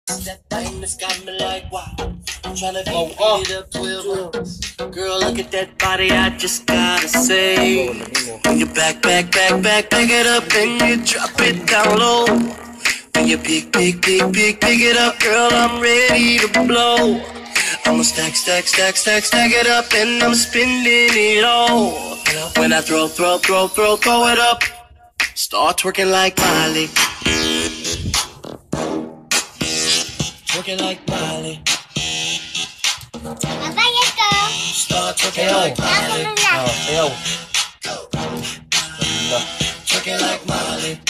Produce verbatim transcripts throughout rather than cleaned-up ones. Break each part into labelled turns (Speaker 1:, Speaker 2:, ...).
Speaker 1: That thing that's got me like wow. I'm tryna beat oh, it up twelve rounds. Girl, look at that body, I just gotta say. When you back, back, back, back, back it up and you drop it down low. When you pick, pick, pick, pick, pick it up, girl, I'm ready to blow. I'ma stack, stack, stack, stack, stack it up and I'm spending it all. When I throw, throw, throw, throw, throw it up, start twerking like Miley. Twerking like Miley. Start twerking like Miley. Twerking like Miley.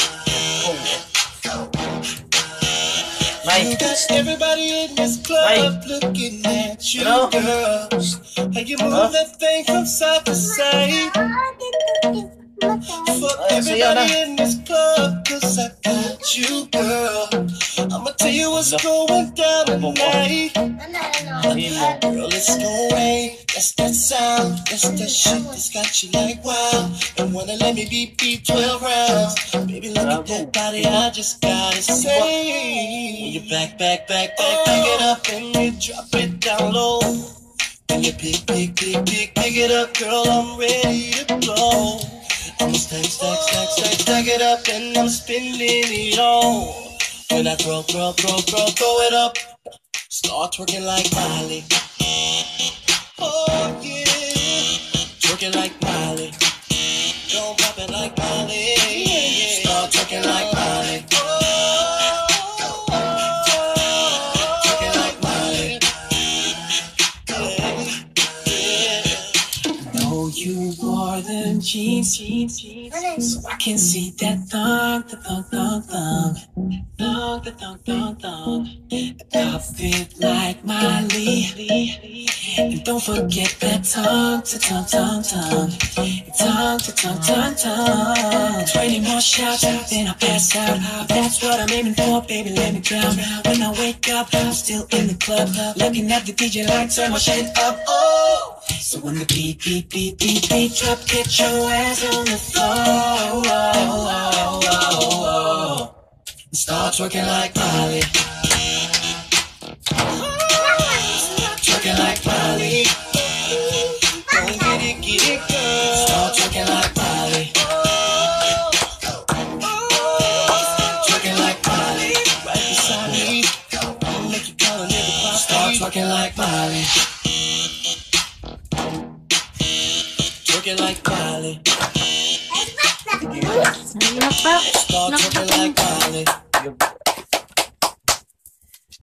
Speaker 1: You got everybody in this club looking at you, girls. How you move that thing from side to side. For everybody in this club, cause I got you, girl. I'ma tell you what's going down tonight. Girl, it's no rain. That's that sound. That's that shit that's got you like wow. And wanna let me beat beat twelve rounds. Baby, look at that body, I just gotta say. When you back, back, back, back, back it up and you drop it down low. When you pick, pick, pick, pick, pick it up, girl, I'm ready to blow. I'ma stack, stack, stack, stack, stack it up and I'm spending it all. When I throw, throw, throw, throw, throw it up, start twerking like Miley. Oh yeah, twerking like Miley. Don't pop it like Miley. Start twerking like Miley. Twerking like Miley. Know you wore them jeans, jeans, jeans, so I can see that thong, the thong, thong, thong. Thong, the thong, thong, thong. Pop it like Miley. And don't forget that tongue to tongue, tongue, tongue. Tongue to tongue, tongue, tongue. Twenty more shots, then I'll pass out. That's what I'm aiming for, baby, let me drown. When I wake up, I'm still in the club, looking at the D J like turn my shit up. Oh! So when the beat, beat, beat, beat, beat drop, get your ass on the floor. Start twerking like Miley. Twerking like Miley. Don't get it, get it, girl. Start twerking like Miley. Twerking like Miley. Right beside me. I'll make you call a nigga pop. Start twerking like Miley. Twerking like Miley. Start twerking like Miley.